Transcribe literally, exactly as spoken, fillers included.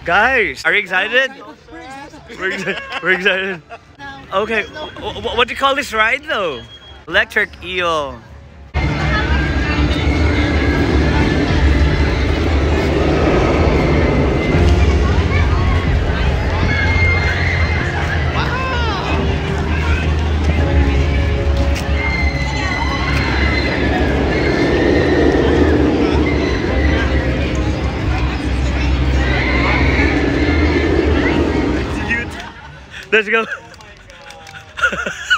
Guys, are you excited? We're, exci- we're excited. Okay, w- w- what do you call this ride though? Electric eel. Let's go.